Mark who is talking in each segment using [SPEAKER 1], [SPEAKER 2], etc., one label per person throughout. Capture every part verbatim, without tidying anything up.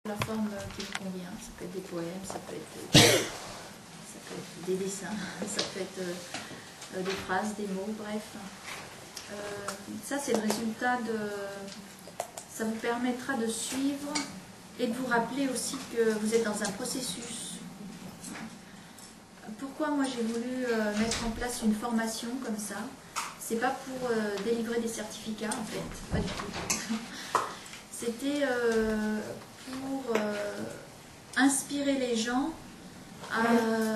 [SPEAKER 1] La forme qui me convient, ça peut être des poèmes, ça peut être, ça peut être des dessins, ça peut être euh, des phrases, des mots, bref. Euh, ça c'est le résultat de... Ça vous permettra de suivre et de vous rappeler aussi que vous êtes dans un processus. Pourquoi moi j'ai voulu euh, mettre en place une formation comme ça? C'est pas pour euh, délivrer des certificats en fait, pas du tout. C'était... Euh, pour euh, inspirer les gens à,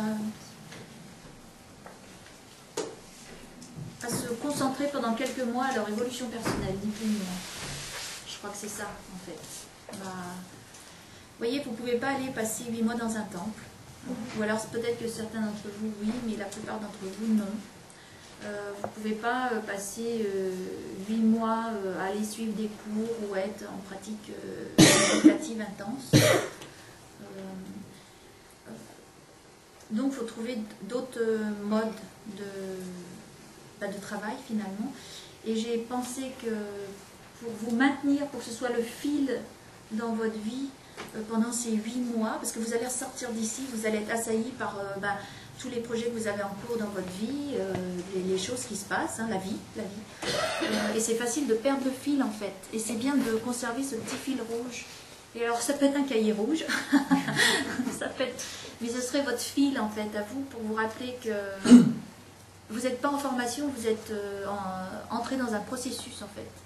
[SPEAKER 1] à se concentrer pendant quelques mois à leur évolution personnelle, ni plus ni moins. Je crois que c'est ça, en fait. Bah, vous voyez, vous ne pouvez pas aller passer huit mois dans un temple, ou alors peut-être que certains d'entre vous, oui, mais la plupart d'entre vous, non. Euh, vous ne pouvez pas euh, passer huit euh, mois euh, à aller suivre des cours ou être en pratique euh, méditative intense. Euh, euh, donc il faut trouver d'autres modes de, bah, de travail finalement. Et j'ai pensé que pour vous maintenir, pour que ce soit le fil dans votre vie euh, pendant ces huit mois, parce que vous allez ressortir d'ici, vous allez être assaillis par... Euh, bah, tous les projets que vous avez en cours dans votre vie, euh, les, les choses qui se passent, hein, la vie, la vie. Euh, et c'est facile de perdre le fil en fait. Et c'est bien de conserver ce petit fil rouge. Et alors ça peut être un cahier rouge, ça peut être, mais ce serait votre fil en fait à vous pour vous rappeler que vous n'êtes pas en formation, vous êtes euh, en, entré dans un processus en fait.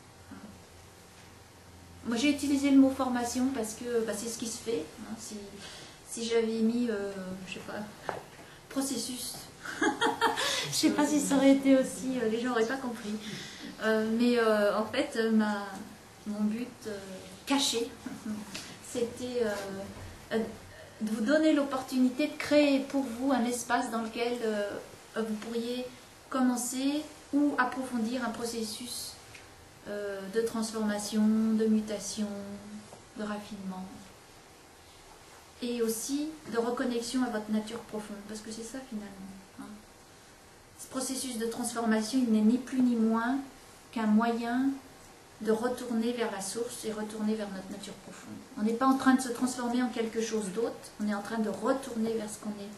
[SPEAKER 1] Moi j'ai utilisé le mot formation parce que bah, c'est ce qui se fait. Hein, si si j'avais mis, euh, je sais pas, processus. Je sais pas si ça aurait été aussi, euh, les gens n'auraient pas compris. Euh, mais euh, en fait, ma, mon but euh, caché, c'était euh, de vous donner l'opportunité de créer pour vous un espace dans lequel euh, vous pourriez commencer ou approfondir un processus euh, de transformation, de mutation, de raffinement. Et aussi de reconnexion à votre nature profonde, parce que c'est ça finalement. Hein. Ce processus de transformation, il n'est ni plus ni moins qu'un moyen de retourner vers la source et retourner vers notre nature profonde. On n'est pas en train de se transformer en quelque chose d'autre, on est en train de retourner vers ce qu'on est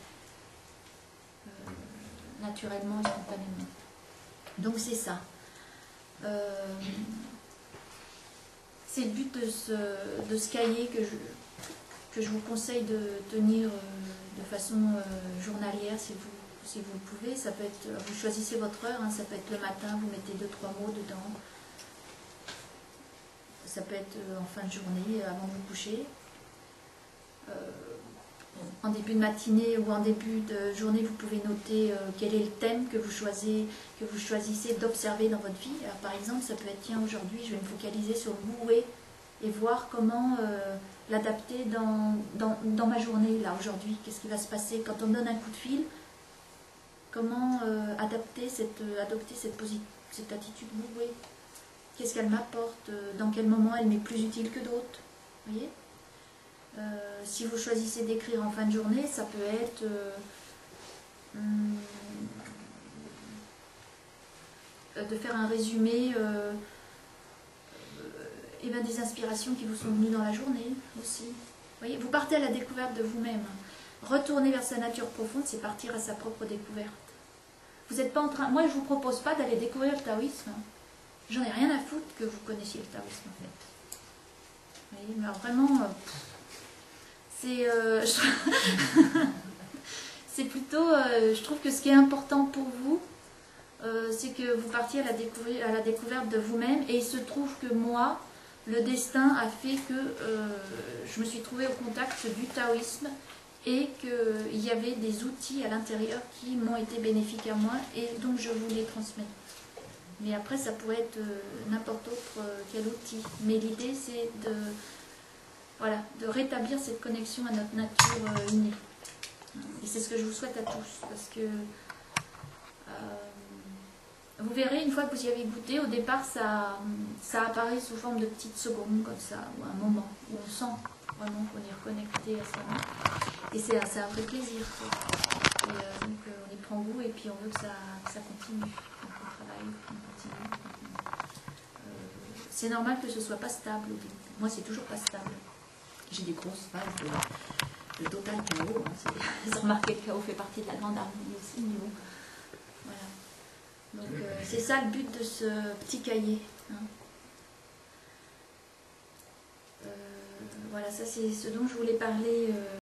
[SPEAKER 1] euh, naturellement et spontanément. Donc c'est ça. Euh, c'est le but de ce, de ce cahier que je... que je vous conseille de tenir euh, de façon euh, journalière si vous, si vous le pouvez. Ça peut être, vous choisissez votre heure, hein, ça peut être le matin, vous mettez deux trois mots dedans. Ça peut être euh, en fin de journée, avant de vous coucher. Euh, en début de matinée ou en début de journée, vous pouvez noter euh, quel est le thème que vous choisissez, que vous choisissez d'observer dans votre vie. Alors, par exemple, ça peut être, tiens, aujourd'hui, je vais me focaliser sur le bouée et voir comment... Euh, l'adapter dans, dans, dans ma journée, là, aujourd'hui. Qu'est-ce qui va se passer quand on donne un coup de fil? Comment euh, adapter cette, euh, adopter cette, cette attitude bouée? Qu'est-ce qu'elle m'apporte? Dans quel moment elle m'est plus utile que d'autres? Vous voyez? euh, Si vous choisissez d'écrire en fin de journée, ça peut être... Euh, hum, de faire un résumé... Euh, et bien des inspirations qui vous sont venues dans la journée aussi. Vous voyez, vous partez à la découverte de vous-même. Retourner vers sa nature profonde, c'est partir à sa propre découverte. Vous n'êtes pas en train... Moi, je ne vous propose pas d'aller découvrir le taoïsme. J'en ai rien à foutre que vous connaissiez le taoïsme, en fait. Vous voyez, mais alors vraiment, c'est... Euh, c'est plutôt... Euh, je trouve que ce qui est important pour vous, euh, c'est que vous partiez à la, à la découverte de vous-même. Et il se trouve que moi... Le destin a fait que euh, je me suis trouvée au contact du taoïsme et qu'il y avait des outils à l'intérieur qui m'ont été bénéfiques à moi et donc je vous les transmets. Mais après, ça pourrait être euh, n'importe autre euh, quel outil. Mais l'idée, c'est de, voilà, de rétablir cette connexion à notre nature euh, innée. Et c'est ce que je vous souhaite à tous. Parce que... Euh, vous verrez, une fois que vous y avez goûté, au départ, ça, ça apparaît sous forme de petites secondes, comme ça, ou un moment, où on sent vraiment qu'on est reconnecté à ça. Et c'est un vrai plaisir. Et, euh, donc, euh, on y prend goût, et puis on veut que ça, que ça continue. Donc, on travaille, on continue. Euh, c'est normal que ce ne soit pas stable au début. Moi, c'est toujours pas stable. j'ai des grosses phases de, de total chaos. Hein. Vous remarquez que le chaos fait partie de la grande harmonie aussi, mais bon. Voilà. Donc euh, c'est ça le but de ce petit cahier. Hein. Euh, voilà, ça c'est ce dont je voulais parler. Euh,